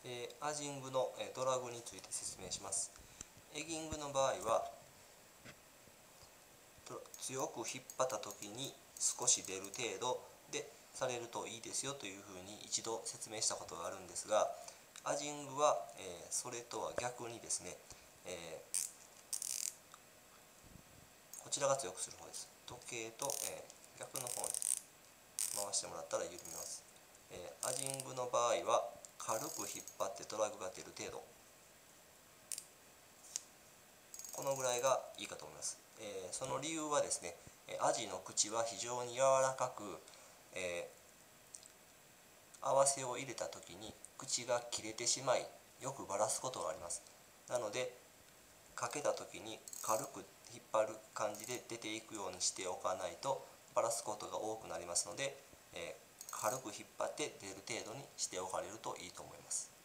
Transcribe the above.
アジングのドラグについて説明します。エギングの場合は強く引っ張った時に少し出る程度でされるといいですよというふうに一度説明したことがあるんですが、アジングはそれとは逆にですね、こちらが強くする方です。時計と逆の方に回してもらったら緩みます。アジングの場合は軽く引っ張ってドラグが出る程度、このぐらいがいいかと思います。その理由はですね、アジの口は非常に柔らかく、合わせを入れた時に口が切れてしまいよくばらすことがあります。なのでかけた時に軽く引っ張る感じで出ていくようにしておかないとばらすことが多くなりますので、軽く引っ張って出る程度にしておかれるといいと思います。